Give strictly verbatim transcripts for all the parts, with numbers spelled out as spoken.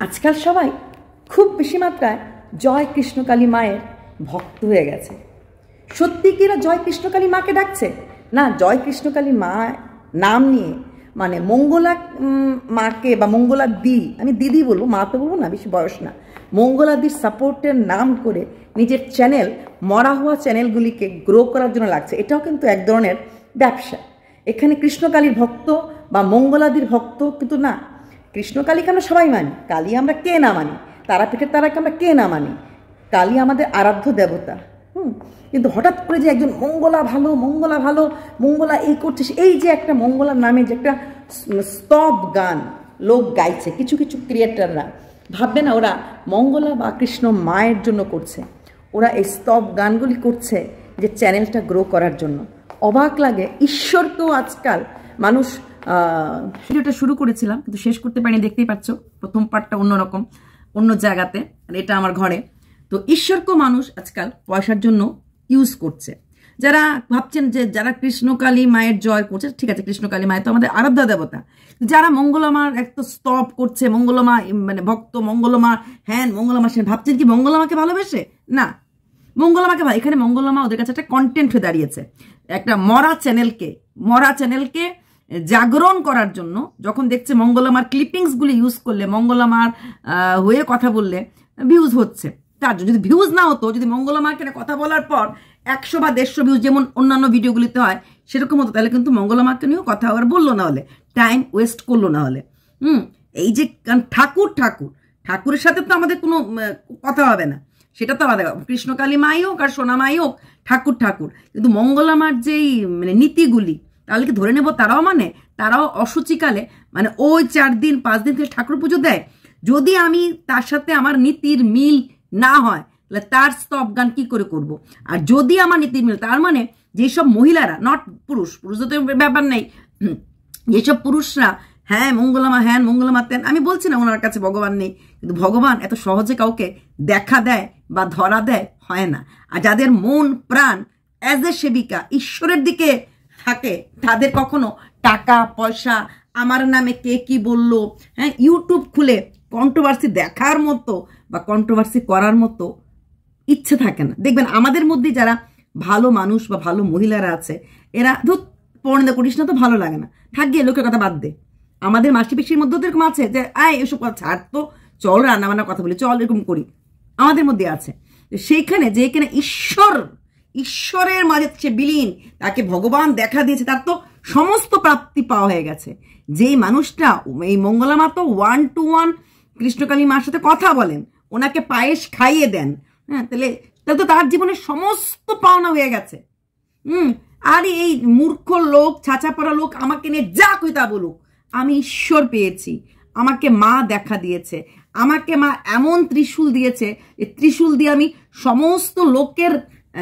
আজকাল সবাই খুব বেশি মাত্রায় জয় কৃষ্ণকালী মায়ের ভক্ত হয়ে গেছে। সত্যি কি এরা জয় কৃষ্ণকালী মাকে ডাকছে? না, জয় কৃষ্ণকালী মা নাম নিয়ে মানে মঙ্গলা মাকে বা মঙ্গলা দি, আমি দিদি বলবো, মা তো বলবো না, বেশি বয়স না, মঙ্গলা দির সাপোর্টের নাম করে নিজের চ্যানেল, মরা হওয়া চ্যানেলগুলিকে গ্রো করার জন্য লাগছে। এটাও কিন্তু এক ধরনের ব্যবসা। এখানে কৃষ্ণকালীর ভক্ত বা মঙ্গলাদির ভক্ত কিন্তু না। কৃষ্ণকালীকে আমরা সবাই মানি, কালী আমরা কে না মানি, তারাপীঠের তারাকে আমরা কে না মানি, কালী আমাদের আরাধ্য দেবতা। হুম কিন্তু হঠাৎ করে যে একজন মঙ্গলা ভালো, মঙ্গলা ভালো, মঙ্গলা এই করছে, এই যে একটা মঙ্গলার নামে যে একটা স্তব গান লোক গাইছে কিছু কিছু ক্রিয়েটাররা, ভাববে না ওরা মঙ্গলা বা কৃষ্ণ মায়ের জন্য করছে? ওরা এই স্তব গানগুলি করছে যে চ্যানেলটা গ্রো করার জন্য। অবাক লাগে, ঈশ্বরকেও আজকাল মানুষ, ভিডিওটা শুরু করেছিলাম কিন্তু শেষ করতে পারিনি, দেখতেই পাচ্ছ প্রথম পার্টটা অন্যরকম, অন্য জায়গাতে, আর এটা আমার ঘরে। তো ঈশ্বরকেও মানুষ আজকাল পয়সার জন্য ইউজ করছে। যারা ভাবছেন যে যারা কৃষ্ণকালী মায়ের জয় করছে, ঠিক আছে, কৃষ্ণকালী মায়ের তো আমাদের আরাধ্যা দেবতা, যারা মঙ্গলামার এক তো স্তব করছে, মঙ্গলমা মানে ভক্ত, মঙ্গলমা হ্যাঁ মঙ্গলমা, সে ভাবছেন কি মঙ্গলমাকে ভালোবেসে? না, মঙ্গলমাকে ভালো, এখানে মঙ্গলমা ওদের কাছে একটা কন্টেন্ট হয়ে দাঁড়িয়েছে, একটা মরা চ্যানেলকে মরা চ্যানেলকে জাগরণ করার জন্য। যখন দেখছে মঙ্গলমার ক্লিপিংসগুলি ইউজ করলে, মঙ্গলমার হয়ে কথা বললে ভিউজ হচ্ছে, তার যদি ভিউজ না হতো, যদি মঙ্গলমাকে কথা বলার পর একশো বা দেড়শো ভিউজ যেমন অন্যান্য ভিডিওগুলিতে হয় সেরকম হতো, তাহলে কিন্তু মঙ্গলমাকে নিয়েও কথা আবার বললো না, হলে টাইম ওয়েস্ট করলো না হলে। হুম এই যে ঠাকুর ঠাকুর ঠাকুরের সাথে তো আমাদের কোনো কথা হবে না, সেটা তো আলাদা। কৃষ্ণকালী মাই হোক আর সোনা মাই হোক, ঠাকুর ঠাকুর, কিন্তু মঙ্গলমার যেই মানে নীতিগুলি, তাহলে কি ধরে নেব তারাও মানে? তারাও অসুচিকালে মানে ওই চার দিন পাঁচ দিন থেকে ঠাকুর পুজো দেয়। যদি আমি তার সাথে আমার নীতির মিল না হয় তাহলে তার স্তব গান কি করে করব? আর যদি আমার নীতির মিল, তার মানে যেসব মহিলারা, নট পুরুষ, পুরুষদের তো ব্যাপার নেই, যেসব পুরুষরা হ্যাঁ মঙ্গলমা হ্যাঁ মঙ্গলমা তেন, আমি বলছি না ওনার কাছে ভগবান নেই, কিন্তু ভগবান এত সহজে কাউকে দেখা দেয় বা ধরা দেয় হয় না। আর যাদের মন প্রাণ অ্যাজ এ সেবিকা ঈশ্বরের দিকে থাকে, তাদের কখনো টাকা পয়সা, আমার নামে কে কি বললো, হ্যাঁ ইউটিউব খুলে কন্ট্রোভার্সি দেখার মতো বা কন্ট্রোভার্সি করার মতো ইচ্ছে থাকে না। দেখবেন আমাদের মধ্যে যারা ভালো মানুষ বা ভালো মহিলারা আছে, এরা ধর পড়ে করিস না তো ভালো লাগে না, থাক গিয়ে লোকের কথা বাদ দে। আমাদের মাসি পিসির মধ্যে এরকম আছে যে আয় এসব কথা ছাড় তো, চল রান্না বান্নার কথা বলি, চল এরকম করি, আমাদের মধ্যে আছে। সেইখানে যে এখানে ঈশ্বর ঈশ্বরের মাঝে সে বিলীন, তাকে ভগবান দেখা দিয়েছে, তার তো সমস্ত প্রাপ্তি পাওয়া হয়ে গেছে। যেই মানুষটা, এই মঙ্গলমা তো ওয়ান টু ওয়ান কৃষ্ণকালী মার সাথে কথা বলেন, ওনাকে পায়েস খাইয়ে দেন, হ্যাঁ তাহলে তাহলে তো তার জীবনের সমস্ত পাওনা হয়ে গেছে। হুম আর এই মূর্খ লোক, ছাঁচা পড়া লোক আমাকে নিয়ে যা কই তা বলুক, আমি ঈশ্বর পেয়েছি, আমাকে মা দেখা দিয়েছে, আমাকে মা এমন ত্রিশূল দিয়েছে, এই ত্রিশূল দিয়ে আমি সমস্ত লোকের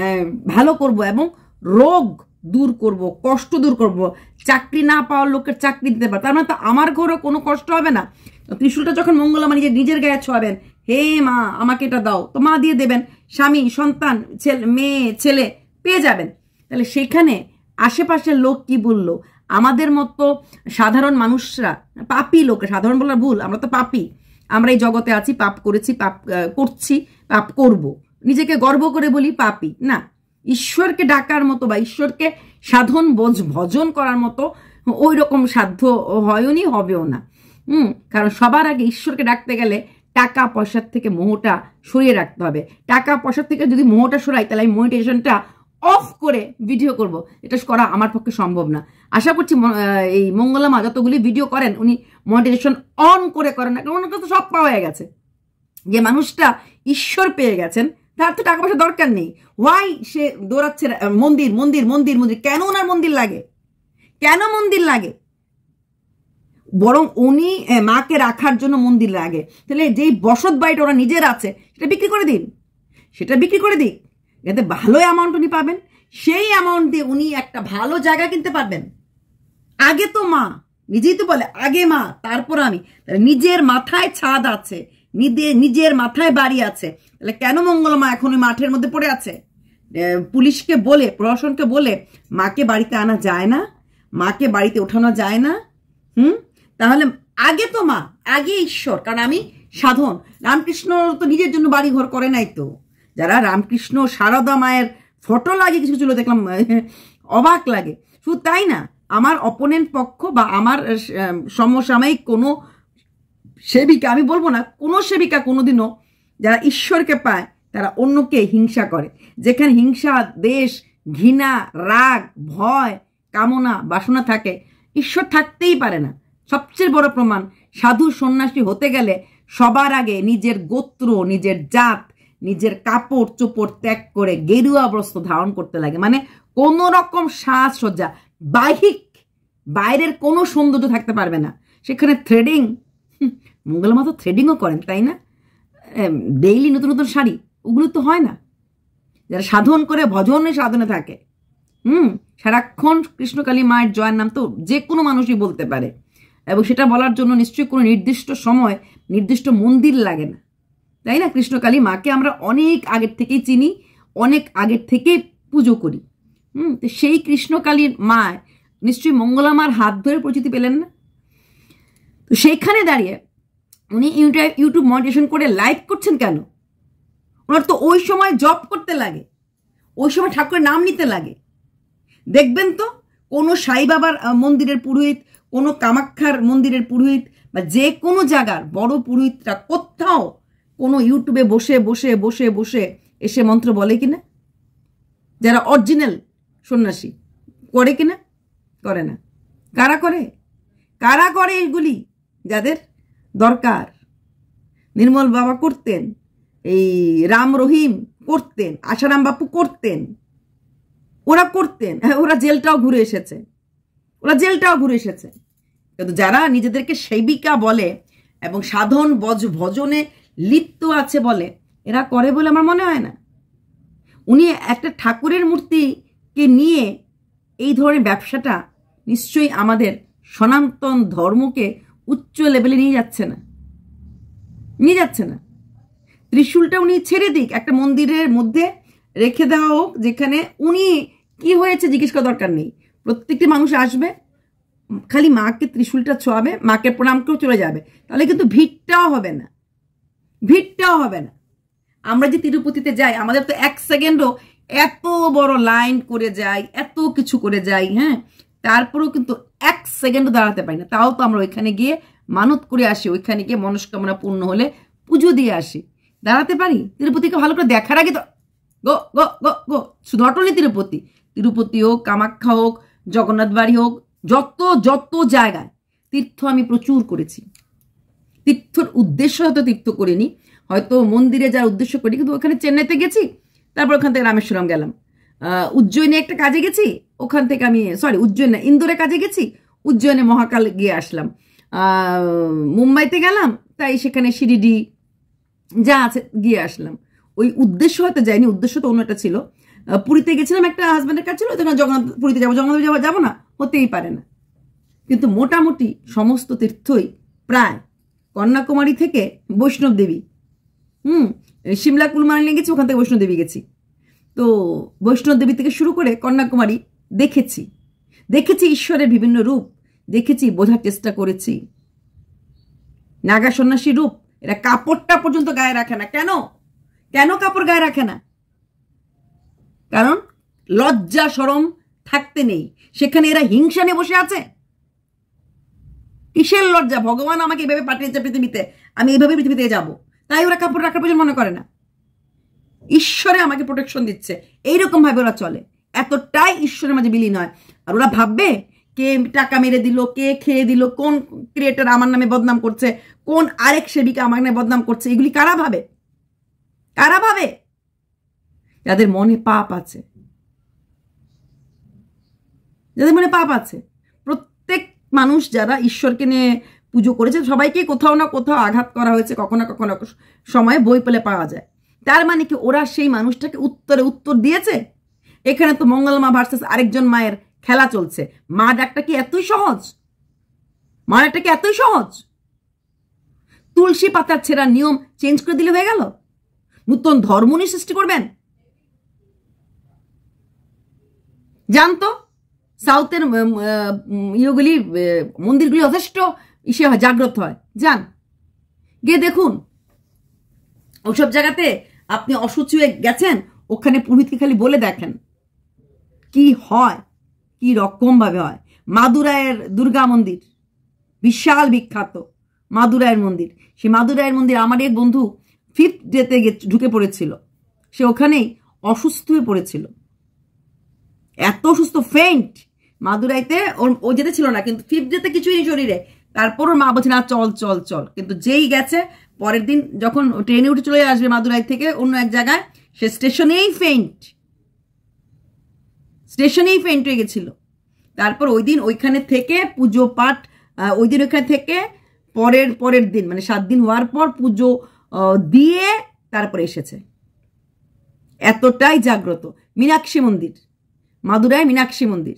ভালো করব এবং রোগ দূর করব, কষ্ট দূর করব, চাকরি না পাওয়ার লোকের চাকরি দিতে পারবো, তার মানে তো আমার ঘরেও কোনো কষ্ট হবে না। ত্রিশূলটা যখন মঙ্গলমা নিজের নিজের গায়ে ছোঁয়াবেন, হে মা আমাকে এটা দাও, তো মা দিয়ে দেবেন, স্বামী সন্তান ছেলে মেয়ে ছেলে পেয়ে যাবেন। তাহলে সেখানে আশেপাশের লোক কি বললো, আমাদের মতো সাধারণ মানুষরা, পাপী লোক, সাধারণ বলার ভুল, আমরা তো পাপী, আমরা এই জগতে আছি, পাপ করেছি, পাপ করছি, পাপ করব, নিজেকে গর্ব করে বলি পাপী না। ঈশ্বরকে ডাকার মতো বা ঈশ্বরকে সাধন ভজন করার মতো ওই রকম সাধ্য হয়নি, হবেও না। হুম কারণ সবার আগে ঈশ্বরকে ডাকতে গেলে টাকা পয়সার থেকে মোহটা সরিয়ে রাখতে হবে। টাকা পয়সার থেকে যদি মোহটা সরাই, তাহলে আমি মনিটাইজেশনটা অফ করে ভিডিও করব, এটা করা আমার পক্ষে সম্ভব না। আশা করছি এই মঙ্গলমা যতগুলি ভিডিও করেন উনি মনিটাইজেশন অন করে করেন না, কারণ ওনার কাছে সব পাওয়া হয়ে গেছে। যে মানুষটা ঈশ্বর পেয়ে গেছেন, তার তো টাকা পয়সা দরকার নেই, ওয়াই সে দৌড়াচ্ছে মন্দির মন্দির মন্দির মন্দির? কেন ওনার মন্দির লাগে? কেন মন্দির লাগে? বরং উনি মাকে রাখার জন্য মন্দির লাগে। তাহলে যেই বসত বাড়িটা ওরা নিজের আছে, সেটা বিক্রি করে দিন, সেটা বিক্রি করে দিক, যাতে ভালো অ্যামাউন্ট উনি পাবেন, সেই অ্যামাউন্ট দিয়ে উনি একটা ভালো জায়গা কিনতে পারবেন। আগে তো মা নিজেই তো বলে আগে মা তারপর আমি, নিজের মাথায় ছাদ আছে, নিজের নিজের মাথায় বাড়ি আছে, তাহলে কেন মঙ্গলমা এখন ওই মাঠের মধ্যে পড়ে আছে? পুলিশকে বলে, প্রশাসনকে বলে মাকে বাড়িতে আনা যায় না, মাকে বাড়িতে ওঠানো যায় না। হুম তাহলে আগে তো মা, আগে ঈশ্বর, কারণ আমি সাধন। রামকৃষ্ণ তো নিজের জন্য বাড়ি ঘর করে নাই তো। যারা রামকৃষ্ণ সারদা মায়ের ফটো লাগে কিছু কিছু দেখলাম, অবাক লাগে। শুধু তাই না, আমার অপোনেন্ট পক্ষ বা আমার সমসাময়িক কোনো সেবিকা, আমি বলবো না কোনো সেবিকা কোনোদিনও যারা ঈশ্বরকে পায় তারা অন্যকে হিংসা করে। যেখানে হিংসা, দেশ, ঘৃণা, রাগ, ভয়, কামনা, বাসনা থাকে, ঈশ্বর থাকতেই পারে না। সবচেয়ে বড় প্রমাণ, সাধু সন্ন্যাসী হতে গেলে সবার আগে নিজের গোত্র, নিজের জাত, নিজের কাপড় চোপড় ত্যাগ করে গেরুয়া বস্ত্র ধারণ করতে লাগে। মানে কোনো রকম সাজসজ্জা, বাহিক বাইরের কোনো সৌন্দর্য থাকতে পারবে না সেখানে। থ্রেডিং, মঙ্গলমা তো থ্রেডিংও করেন তাই না, ডেইলি নতুন নতুন শাড়ি, ওগুলো তো হয় না। যারা সাধন করে ভজনে সাধনে থাকে, হুম সারাক্ষণ কৃষ্ণকালী মায়ের জয়ের নাম তো যে কোনো মানুষই বলতে পারে, এবং সেটা বলার জন্য নিশ্চয়ই কোনো নির্দিষ্ট সময়, নির্দিষ্ট মন্দির লাগে না, তাই না? কৃষ্ণকালী মাকে আমরা অনেক আগের থেকেই চিনি, অনেক আগের থেকেই পুজো করি। হুম তো সেই কৃষ্ণকালীর মা নিশ্চয়ই মঙ্গলামার হাত ধরে পরিচিতি পেলেন না? তো সেইখানে দাঁড়িয়ে উনি ইউটিউব মনিটাইজেশন করে লাইভ করছেন কেন? ওনার তো ওই সময় জব করতে লাগে, ওই সময় ঠাকুরের নাম নিতে লাগে। দেখবেন তো কোনো সাই বাবার মন্দিরের পুরোহিত, কোনো কামাখ্যার মন্দিরের পুরোহিত বা যে কোনো জায়গার বড় পুরোহিতরা কোথাও কোনো ইউটিউবে বসে বসে বসে বসে এসে মন্ত্র বলে কিনা? যারা অরিজিনাল সন্ন্যাসী করে কিনা? করে না। কারা করে? কারা করে এগুলি? যাদের দরকার। নির্মল বাবা করতেন, এই রাম রহিম করতেন, আশারাম বাপু করতেন, ওরা করতেন, ওরা জেলটাও ঘুরে এসেছে, ওরা জেলটাও ঘুরে এসেছে। কিন্তু যারা নিজেদেরকে সেবিকা বলে এবং সাধন বজ ভজনে লিপ্ত আছে বলে, এরা করে বলে আমার মনে হয় না। উনি একটা ঠাকুরের মূর্তিকে নিয়ে এই ধরনের ব্যবসাটা নিশ্চয়ই আমাদের সনাতন ধর্মকে উচ্চ লেভেলে নিয়ে যাচ্ছে না, নিয়ে যাচ্ছে না। ত্রিশূলটা উনি ছেড়ে দিক, একটা মন্দিরের মধ্যে রেখে দেওয়া হোক, যেখানে উনি কি হয়েছে জিজ্ঞেস করার দরকার নেই। প্রত্যেকটি মানুষ আসবে, খালি মাকে ত্রিশূলটা ছোঁয়াবে, মাকে প্রণাম করে চলে যাবে, তাহলে কিন্তু ভিড়টাও হবে না, ভিড়টাও হবে না। আমরা যে তিরুপতিতে যাই, আমাদের তো এক সেকেন্ডও এত বড় লাইন করে যাই, এত কিছু করে যাই, হ্যাঁ, তারপরেও কিন্তু এক সেকেন্ডও দাঁড়াতে পারি না। তাও তো আমরা ওইখানে গিয়ে মানত করে আসি, ওইখানে গিয়ে মনস্কামনা পূর্ণ হলে পুজো দিয়ে আসি, দাঁড়াতে পারি। তিরুপতিকে ভালো করে দেখার আগে তো গো গো গো গো শুধু অটলি তিরুপতি, তিরুপতি হোক, কামাখ্যা হোক, জগন্নাথ বাড়ি হোক, যত যত জায়গায় তীর্থ আমি প্রচুর করেছি। তীর্থর উদ্দেশ্য হয়তো তীর্থ করিনি, হয়তো মন্দিরে যাওয়ার উদ্দেশ্য করি, কিন্তু ওখানে চেন্নাইতে গেছি, তারপর ওখান থেকে রামেশ্বরম গেলাম, উজ্জয়িনে একটা কাজে গেছি, ওখান থেকে আমি সরি উজ্জয়ন না ইন্দোরে কাজে গেছি, উজ্জয়নে মহাকাল গিয়ে আসলাম, মুম্বাইতে গেলাম, তাই সেখানে শিরিডি যা আছে গিয়ে আসলাম। ওই উদ্দেশ্য হয়তো যায়নি, উদ্দেশ্য তো অন্য একটা ছিল। পুরীতে গেছিলাম, একটা হাজব্যান্ডের কাজ ছিল, জগন্নাথ পুরীতে যাবো, জগন্নাথ যাবো যাবো না, হতেই পারে না। কিন্তু মোটামুটি সমস্ত তীর্থই প্রায় কন্যাকুমারী থেকে বৈষ্ণব দেবী, হুম সিমলা কুলমার্লি গেছি, ওখান থেকে বৈষ্ণব দেবী গেছি। তো বৈষ্ণব দেবী থেকে শুরু করে কন্যাকুমারী দেখেছি, দেখেছি ঈশ্বরের বিভিন্ন রূপ দেখেছি, বোঝার চেষ্টা করেছি। নাগা সন্ন্যাসী রূপ, এরা কাপড়টা পর্যন্ত গায়ে রাখে না। কেন কেন কাপড় গায়ে রাখে না? কারণ লজ্জা শরম থাকতে নেই, সেখানে এরা হিংসা নিয়ে বসে আছে। কিসের লজ্জা? ভগবান আমাকে এইভাবে পাঠিয়েছে পৃথিবীতে, আমি এইভাবে পৃথিবীতে যাব, তাই ওরা কাপড় রাখার প্রয়োজন মনে করে না। ঈশ্বরে আমাকে প্রোটেকশন দিচ্ছে, এইরকম ভাবে ওরা চলে, এতটাই ঈশ্বরের মাঝে বিলীন হয়। আর ওরা ভাববে কে টাকা মেরে দিল, কে খেয়ে দিল, কোন ক্রিয়েটার আমার নামে বদনাম করছে, কোন আরেক সেবিকা আমার নামে বদনাম করছে, এগুলি কারা ভাবে? কারা ভাবে? যাদের মনে পাপ আছে, যাদের মনে পাপ আছে। প্রত্যেক মানুষ যারা ঈশ্বরকে নিয়ে পুজো করেছে, সবাইকে কোথাও না কোথাও আঘাত করা হয়েছে, কখনো কখনো সময়ে বই পেলে পাওয়া যায়। তার মানে কি ওরা সেই মানুষটাকে উত্তরে উত্তর দিয়েছে? এখানে তো মঙ্গলমা ভার্সেস আরেকজন মায়ের খেলা চলছে। মা ডাকটা কি এতই সহজ? মা ডাকটা কি এতই সহজ? তুলসী পাতার ছেঁড়া নিয়ম চেঞ্জ করে দিলে হয়ে গেল? নতুন ধর্ম নিয়ে সৃষ্টি করবেন? জানতো সাউথের ইয়েগুলি মন্দিরগুলি যথেষ্ট ইসে হয়, জাগ্রত হয়, যান। গিয়ে দেখুন ওসব জায়গাতে আপনি অসুচি হয়ে গেছেন, ওখানে পুরোহিতকে খালি বলে দেখেন কি হয়, কি রকম ভাবে হয়। মাদুরাইয়ের দুর্গা মন্দির বিশাল বিখ্যাত, মাদুরাইয়ের মন্দির। সেই মাদুরাইয়ের মন্দির আমার এক বন্ধু ফিফথ ডেতে ঢুকে পড়েছিল, সে ওখানেই অসুস্থ হয়ে পড়েছিল, এত অসুস্থ, ফেইন্ট। মাদুরাইতে ওর ও যেতে ছিল না, কিন্তু ফিফথ ডেতে কিছুই নেই শরীরে, তারপর ওর মা বলছে না চল চল চল, কিন্তু যেই গেছে পরের দিন যখন ট্রেনে উঠে চলে আসবে মাদুরাই থেকে অন্য এক জায়গায়, সে স্টেশনেই ফেইন্ট, স্টেশনেই ফেইন্ট হয়ে গেছিল। তারপর ওই দিন ওইখানে থেকে পুজো পাঠ, ওই দিন ওইখানে থেকে পরের পরের দিন মানে সাত দিন হওয়ার পর পুজো দিয়ে তারপরে এসেছে। এতটাই জাগ্রত। মীনাক্ষী মন্দির, মাদুরাই মীনাক্ষী মন্দির,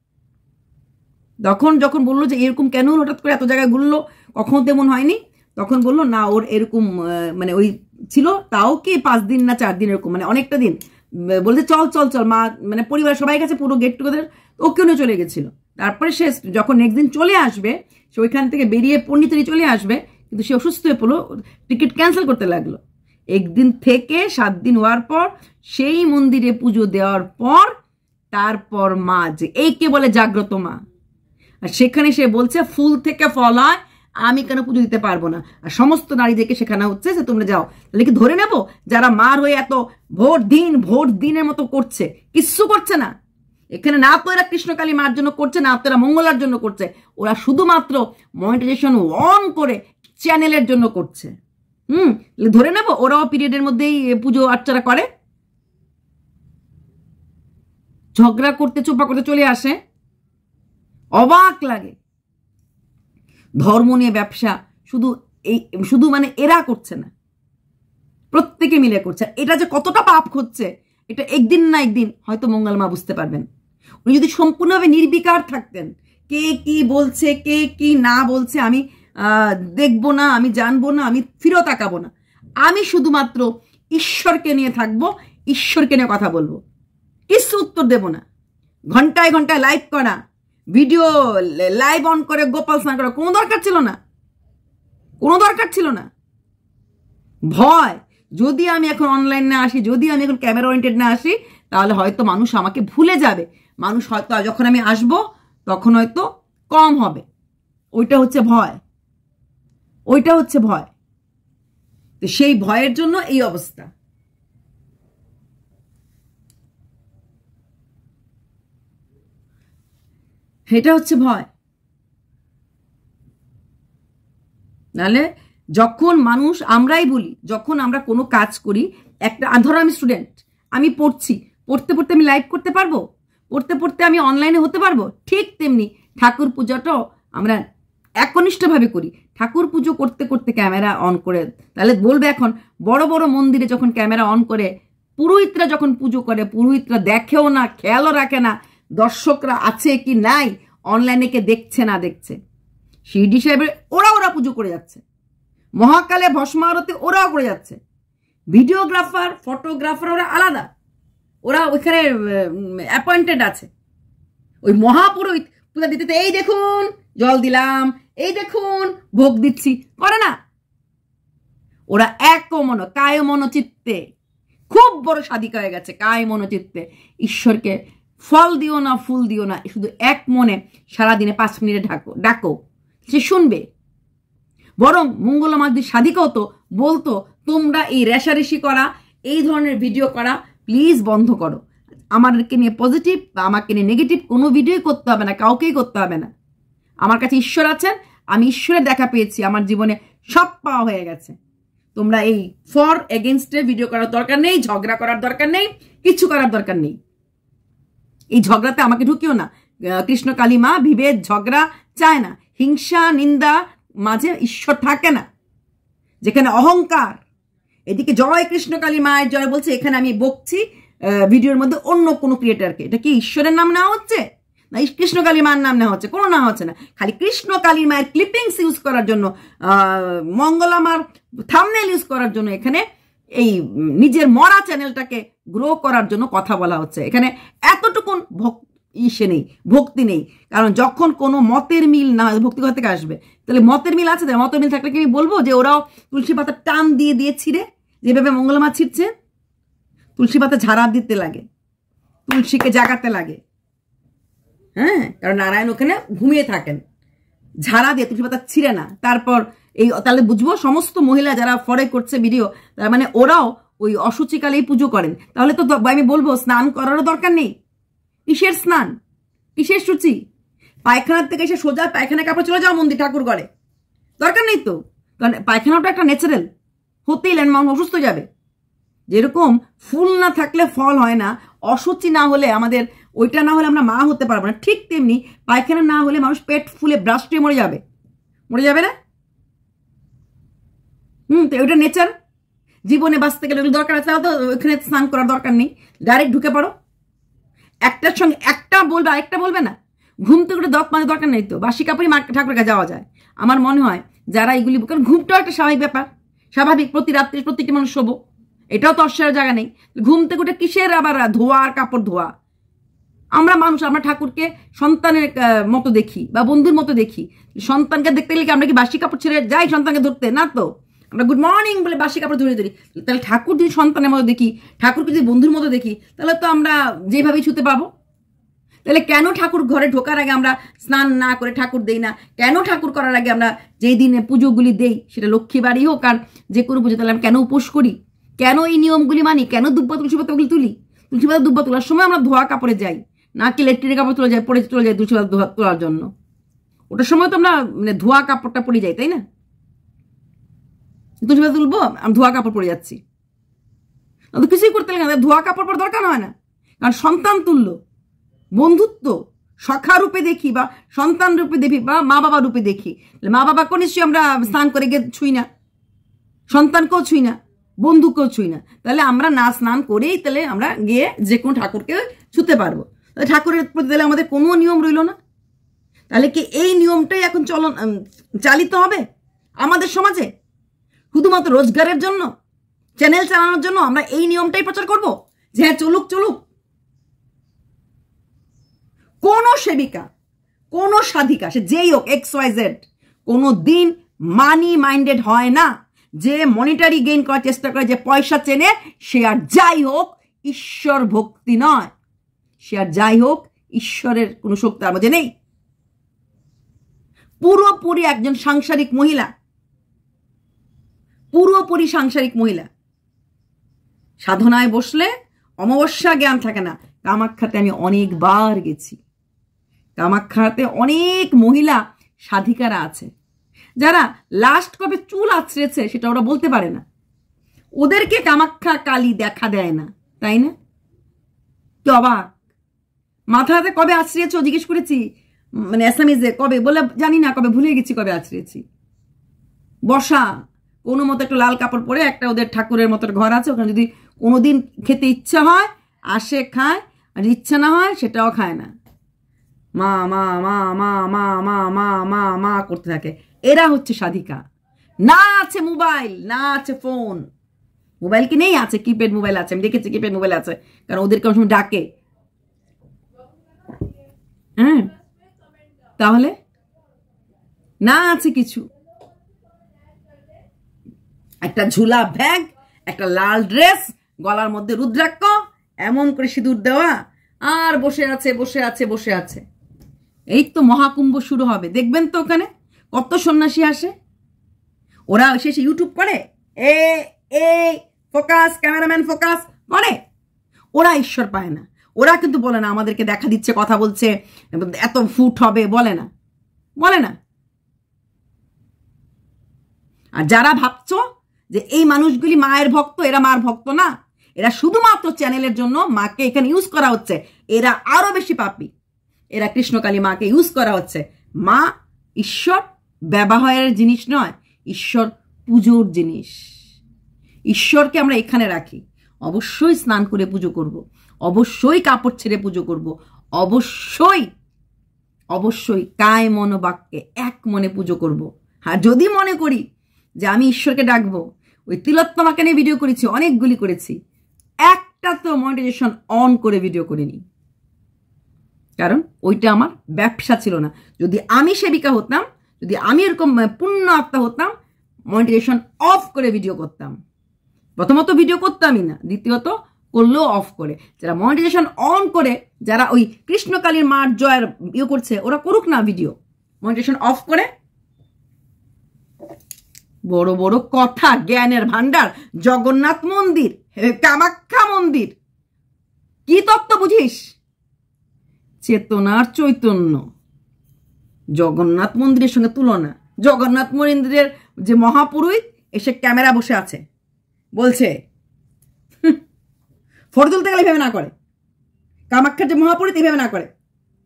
তখন যখন বললো যে এরকম কেন হঠাৎ করে এত জায়গায় ঘুরলো, কখনো তেমন হয়নি, তখন বললো না ওর এরকম মানে ওই ছিল, তাও কি পাঁচ দিন না চার দিন এরকম, মানে অনেকটা দিন। বলতে চল চল চল মা, মানে পরিবার সবাই গেছে, পুরো গেট টুগেদার, ওকেও নিয়ে চলে গেছিল। তারপরে সে যখন নেক্সট দিন চলে আসবে, সে ওইখান থেকে বেরিয়ে পণ্ডিতেরই চলে আসবে, কিন্তু সে অসুস্থ হয়ে পড়লো, টিকিট ক্যান্সেল করতে লাগলো। একদিন থেকে সাত দিন হওয়ার পর সেই মন্দিরে পুজো দেওয়ার পর তারপর মা যে এই কে বলে জাগ্রত মা, আর সেখানে সে বলছে ফুল থেকে ফল হয়, আমি কেন পুজো দিতে পারবো না। আর সমস্ত নারীদেরকে শেখানো হচ্ছে যে তোমরা যাও। তাহলে কি ধরে নেব যারা মার হয়ে এত ভোট দিন ভোট দিনের মতো করছে, কিচ্ছু করছে না এখানে, না তো এরা কৃষ্ণকালী মার জন্য করছে, না তো এরা মঙ্গলার জন্য করছে, ওরা শুধুমাত্র মনিটাইজেশন অন করে চ্যানেলের জন্য করছে। হুম ধরে নেব ওরাও পিরিয়ডের মধ্যেই পুজো আর্চারা করে, ঝগড়া করতে চোপা করতে চলে আসে, অবাক লাগে। ধর্ম নিয়ে ব্যবসা শুধু এই শুধু মানে এরা করছে না, প্রত্যেকে মিলে করছে। এটা যে কতটা পাপ হচ্ছে এটা একদিন না একদিন হয়তো মঙ্গল মা বুঝতে পারবেন। উনি যদি সম্পূর্ণভাবে নির্বিকার থাকতেন, কে কি বলছে কে কি না বলছে আমি দেখবো না, আমি জানবো না, আমি ফিরেও তাকাবো না, আমি শুধুমাত্র ঈশ্বরকে নিয়ে থাকবো, ঈশ্বরকে নিয়ে কথা বলবো, কিছু উত্তর দেব না। ঘন্টায় ঘন্টায় লাইভ করা, ভিডিও লাইভ অন করে গোপাল স্নান করা কোনো দরকার ছিল না, কোনো দরকার ছিল না। ভয়, যদি আমি এখন অনলাইন না আসি, যদি আমি এখন ক্যামেরা ওরিয়েন্টেড না আসি, তাহলে হয়তো মানুষ আমাকে ভুলে যাবে, মানুষ হয়তো যখন আমি আসব তখন হয়তো কম হবে। ওইটা হচ্ছে ভয়, ওইটা হচ্ছে ভয়। তো সেই ভয়ের জন্য এই অবস্থা। এটা হচ্ছে ভয়। নাহলে যখন মানুষ, আমরাই বলি যখন আমরা কোনো কাজ করি, একটা ধরো আমি স্টুডেন্ট, আমি পড়ছি, পড়তে পড়তে আমি লাইভ করতে পারবো, পড়তে পড়তে আমি অনলাইনে হতে পারবো, ঠিক তেমনি ঠাকুর পূজাটাও আমরা একনিষ্ঠভাবে করি। ঠাকুর পুজো করতে করতে ক্যামেরা অন করে, তাহলে বলবে এখন বড় বড় মন্দিরে যখন ক্যামেরা অন করে পুরোহিতরা যখন পুজো করে, পুরোহিতরা দেখেও না, খেয়ালও রাখে না দর্শকরা আছে কি নাই, অনলাইনে কে দেখছে না দেখছে, শিরডি সাহেবের ওরা ওরা পুজো করে যাচ্ছে, মহাকালে ভস্মারতে ওরাও করে যাচ্ছে, ভিডিওগ্রাফার ফটোগ্রাফার ওরা আলাদা, ওরা ওইখানে অ্যাপয়েন্টেড আছে। ওই মহাপুরোহিত পূজা দিতে এই দেখুন জল দিলাম, এই দেখুন ভোগ দিচ্ছি করে না, ওরা এক মন কায় মনোচিত্তে খুব বড় সাধিকা হয়ে গেছে, কায় মনোচিত্তে ঈশ্বরকে ফল দিও না ফুল দিও না, শুধু এক মনে সারাদিনে পাঁচ মিনিটে ঢাকো ডাকো, সে শুনবে। বরং মঙ্গলমা যদি সাধিকা হতো বলতো তোমরা এই রেশারেশি করা, এই ধরনের ভিডিও করা প্লিজ বন্ধ করো, আমাদেরকে নিয়ে পজিটিভ বা আমাকে নিয়ে নেগেটিভ কোনো ভিডিওই করতে হবে না, কাউকেই করতে হবে না। আমার কাছে ঈশ্বর আছেন, আমি ঈশ্বরের দেখা পেয়েছি, আমার জীবনে সব পাওয়া হয়ে গেছে। তোমরা এই ফর এগেনস্টে ভিডিও করার দরকার নেই, ঝগড়া করার দরকার নেই, কিছু করার দরকার নেই। এই ঝগড়াতে আমাকে ঢুকিও না। কৃষ্ণ কালী মা বিভেদ ঝগড়া চায় না, হিংসা নিন্দা মাঝে ঈশ্বর থাকে না। যেখানে অহংকার, এদিকে জয় কৃষ্ণ কালী মায়ের জয় বলছে, এখানে আমি বকছি ভিডিওর মধ্যে অন্য কোনো ক্রিয়েটারকে, এটা কি ঈশ্বরের নাম নেওয়া হচ্ছে না কৃষ্ণ কালী মায়ের নাম নেওয়া হচ্ছে? কোনো নেওয়া হচ্ছে না, খালি কৃষ্ণ কালী মায়ের ক্লিপিংস ইউজ করার জন্য, মঙ্গলামার থাম্বনেল ইউজ করার জন্য, এখানে এই নিজের মরা চ্যানেলটাকে গ্রো করার জন্য কথা বলা হচ্ছে। এখানে এতটুকুন ইসে নেই, ভক্তি নেই। কারণ যখন কোনো মতের মিল না হয়, ভক্তি কোথা থেকে আসবে? তাহলে মতের মিল আছে, মতের মিল থাকলে কি আমি বলবো যে ওরাও তুলসী পাতা টান দিয়ে দিয়ে ছিঁড়ে, যেভাবে মঙ্গলা মা ছিঁড়ছে? তুলসী পাতা ঝাড়া দিতে লাগে, তুলসীকে জাগাতে লাগে। হ্যাঁ, কারণ নারায়ণ ওখানে ঘুমিয়ে থাকেন, ঝাড়া দিয়ে তুলসী পাতা ছিঁড়ে না। তারপর এই তাহলে বুঝবো সমস্ত মহিলা যারা ফরে করছে ভিডিও, তার মানে ওরাও ওই অসুচিকালেই পুজো করেন। তাহলে তো আমি বলবো স্নান করারও দরকার নেই। কিসের স্নান, কিসের সূচি? পায়খানার থেকে এসে সোজা পায়খানা কাপড় চলে যাও মন্দির ঠাকুর ঘরে, দরকার নেই তো। কারণ পায়খানাটা একটা ন্যাচারাল, হতেই মানুষ অসুস্থ যাবে। যেরকম ফুল না থাকলে ফল হয় না, অসুচি না হলে আমাদের ওইটা না হলে আমরা মা হতে পারবো না, ঠিক তেমনি পায়খানা না হলে মানুষ পেট ফুলে ব্রাস্টে মরে যাবে, মরে যাবে না? হুম, তো ওইটা নেচার। জীবনে বাঁচতে গেলে দরকার আছে, তো ওইখানে স্নান করার দরকার নেই, ডাইরেক্ট ঢুকে পড়ো। একটার সঙ্গে একটা বলবে আরেকটা বলবে না। ঘুম থেকে উঠে দত মানে দরকার নেই তো, বাসি কাপড়ই মা ঠাকুরের কাছে যাওয়া যায়। আমার মনে হয় যারা এইগুলি, কারণ ঘুমটাও একটা স্বাভাবিক ব্যাপার, স্বাভাবিক। প্রতি রাত্রে প্রত্যেকটি মানুষ শোবো, এটাও তো অস্বাভাবিক জায়গা নেই। ঘুম থেকে উঠে কিসের আবার ধোয়া আর কাপড় ধোয়া? আমরা মানুষ, আমরা ঠাকুরকে সন্তানের মতো দেখি বা বন্ধুর মতো দেখি। সন্তানকে দেখতে গেলে কি আমরা কি বাসি কাপড় ছেড়ে যাই সন্তানকে ধরতে? না তো, আমরা গুড মর্নিং বলে বাসি কাপড় ধরে ধরি। তাহলে ঠাকুর যদি সন্তানের মতো দেখি, ঠাকুরকে যদি বন্ধুর মতো দেখি, তাহলে তো আমরা যেভাবেই ছুতে পাবো। তাহলে কেন ঠাকুর ঘরে ঢোকার আগে আমরা স্নান না করে ঠাকুর দেই না? কেন ঠাকুর করার আগে আমরা যেই দিনে পুজোগুলি দেই, সেটা লক্ষ্মী বাড়ি হোক আর যে কোনো পুজো, তাহলে আমরা কেন উপোস করি? কেন এই নিয়মগুলি মানি? কেন দুব্বা তুলসী পাতাগুলি তুলি? তুলসী পাতা দুব্বা তোলার সময় আমরা ধোয়া কাপড়ে যাই, না কি লেট্রিনের কাপড় তোলা যায়, পরে চলে যায় তুলসী পাতা তোলার জন্য? ওটার সময় তো আমরা মানে ধোয়া কাপড়টা পরে যাই, তাই না? তুলসী পাতা তুলবো, আমি ধোয়া কাপড় পরে যাচ্ছি, কিছুই করতে লাগে, ধোয়া কাপড় পর দরকার হয় না। কারণ সন্তান তুললো, বন্ধুত্ব সখা রূপে দেখি বা সন্তান রূপে দেখি বা মা বাবা রূপে দেখি। মা বাবাকেও নিশ্চয়ই আমরা স্নান করে গিয়ে ছুঁই না, সন্তানকেও ছুঁই না, বন্ধুকেও ছুঁই না। তাহলে আমরা না স্নান করেই তাহলে আমরা গিয়ে যে কোনো ঠাকুরকে ছুতে পারবো। ঠাকুরের প্রতি তাহলে আমাদের কোনো নিয়ম রইল না। তাহলে কি এই নিয়মটাই এখন চলন চালিত হবে আমাদের সমাজে? শুধুমাত্র রোজগারের জন্য, চ্যানেল চালানোর জন্য আমরা এই নিয়মটাই প্রচার করব যে হ্যাঁ চলুক চলুক? কোন সেবিকা, কোন সাধিকা, সে যেই হোক, এক্স ওয়াই জেড, কোনো দিন মানি মাইন্ডেড হয় না। যে মনিটারি গেইন করার চেষ্টা করে, যে পয়সা চেনে, সে আর যাই হোক ঈশ্বর ভক্তি নয়, সে আর যাই হোক ঈশ্বরের কোনো শক্তি তার মধ্যে নেই। পুরোপুরি একজন সাংসারিক মহিলা, পুরোপুরি সাংসারিক মহিলা। সাধনায় বসলে অমাবস্যা জ্ঞান থাকে না। কামাখ্যাতে আমি অনেকবার গেছি, কামাখ্যাতে অনেক মহিলা সাধিকারা আছে যারা লাস্ট কবে চুল আছড়েছে সেটা ওরা বলতে পারে না। ওদেরকে কামাখ্যা কালী দেখা দেয় না, তাই না? কি অবাক! মাথা হাতে কবে আছড়িয়েছে জিজ্ঞেস করেছি, মানে এসএমএসে কবে বলে জানি না, কবে ভুলে গেছি কবে আছড়িয়েছি। বসা কোনো মতো একটু লাল কাপড় পরে, একটা ওদের ঠাকুরের মতো ঘর আছে, ওখানে যদি কোনোদিন খেতে ইচ্ছা হয় আসে খায়, আর ইচ্ছা না হয় সেটাও খায় না। মা মা মা মা মা মা মা মা মা করতে থাকে। এরা হচ্ছে সাধিকা। না আছে মোবাইল, না আছে ফোন। মোবাইল কি নেই? আছে, কিপ্যাড মোবাইল আছে, আমি দেখেছি কিপ্যাড মোবাইল আছে, কারণ ওদের কোনো সময় ডাকে। হ্যাঁ, তাহলে না আছে কিছু, একটা ঝুলা ব্যাগ, একটা লাল ড্রেস, গলার মধ্যে রুদ্রাক্ষ, এমন করে সিঁদুর দেওয়া, আর বসে আছে বসে আছে বসে আছে। এই তো মহাকুম্ভ শুরু হবে, দেখবেন তো ওখানে কত সন্ন্যাসী আসে। ওরা শেষে ইউটিউব করে, এ এ ফোকাস, ক্যামেরাম্যান ফোকাস করে। ওরা ঈশ্বর পায় না। ওরা কিন্তু বলে না আমাদেরকে দেখা দিচ্ছে, কথা বলছে, এত ফুট হবে, বলে না, বলে না। আর যারা ভাবছো যে এই মানুষগুলি মায়ের ভক্ত, এরা মার ভক্ত না, এরা শুধুমাত্র চ্যানেলের জন্য মাকে এখানে ইউজ করা হচ্ছে। এরা আরো বেশি পাপী। এরা কৃষ্ণকালী মাকে ইউজ করা হচ্ছে। মা ঈশ্বর ব্যবহারের জিনিস নয়, ঈশ্বর পুজোর জিনিস। ঈশ্বরকে আমরা এখানে রাখি। অবশ্যই স্নান করে পুজো করব, অবশ্যই কাপড় ছেড়ে পুজো করব, অবশ্যই অবশ্যই কায় মন বাক্যে এক মনে পুজো করব। আর যদি মনে করি যে আমি ঈশ্বরকে ডাকবো, ওই তিলোত্তমাকে নিয়ে ভিডিও করেছি, অনেকগুলি করেছি, একটা তো মনিটাইজেশন অন করে ভিডিও করিনি। কারণ ওইটা আমার ব্যবসা ছিল না। যদি আমি সেবিকা হতাম, যদি আমি এরকম পূর্ণ আত্মা হতাম, মনিটাইজেশন অফ করে ভিডিও করতাম। প্রথমত ভিডিও করতামই না, দ্বিতীয়ত করলেও অফ করে। যারা মনিটাইজেশন অন করে, যারা ওই কৃষ্ণকালীর মার জয়ের ইয়ে করছে, ওরা করুক না ভিডিও মনিটাইজেশন অফ করে। বড় বড় কথা, জ্ঞানের ভান্ডার, জগন্নাথ মন্দির, কামাখ্যা মন্দির, কি তত্ত্ব বুঝিস? চেতনার চৈতন্য। জগন্নাথ মন্দিরের সঙ্গে তুলনা। জগন্নাথ মন্দিরের যে মহাপুরোহিত এসে ক্যামেরা বসে আছে, বলছে ফটো তুলতে গেলে ভেবে না করে। কামাখ্যার যে মহাপুরোহিত ভেবে না করে,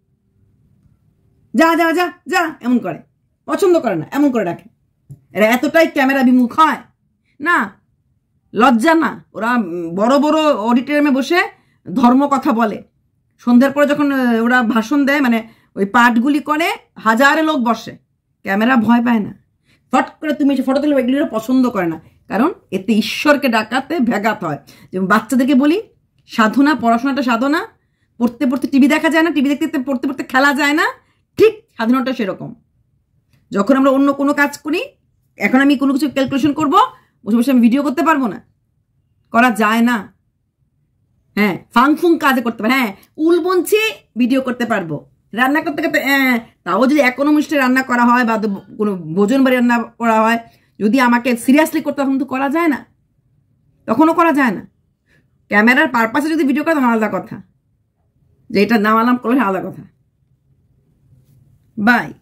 যা যা যা যা এমন করে, পছন্দ করে না, এমন করে রাখে। এরা এতটাই ক্যামেরা বিমুখ হয় না, লজ্জা না। ওরা বড় বড় অডিটোরিয়ামে বসে ধর্ম কথা বলে, সন্ধ্যার পরে যখন ওরা ভাষণ দেয়, মানে ওই পাঠগুলি করে, হাজারে লোক বসে, ক্যামেরা ভয় পায় না। ফট করে তুমি এসে ফটো তুলে, এগুলো পছন্দ করে না, কারণ এতে ঈশ্বরকে ডাকাতে ব্যাঘাত হয়। যেমন বাচ্চাদেরকে বলি, সাধনা, পড়াশোনাটা সাধনা, পড়তে পড়তে টিভি দেখা যায় না, টিভি দেখতে দেখতে পড়তে পড়তে খেলা যায় না, ঠিক সাধনাটা সেরকম। যখন আমরা অন্য কোনো কাজ করি, এখন আমি কোনো কিছু ক্যালকুলেশন করবো, বসে বসে আমি ভিডিও করতে পারবো না, করা যায় না। হ্যাঁ, ফাংফুং কাজে করতে পারবো, হ্যাঁ উল বুনছি ভিডিও করতে পারবো, রান্না করতে করতে হ্যাঁ, তাও যদি একনিষ্ঠে রান্না করা হয় বা কোনো ভোজন বাড়ি রান্না করা হয়, যদি আমাকে সিরিয়াসলি করতে তখন তো করা যায় না, তখনও করা যায় না। ক্যামেরার পারপাসে যদি ভিডিও করে তখন আলাদা কথা, যে এটা নামালাম করলে আলাদা কথা। বাই।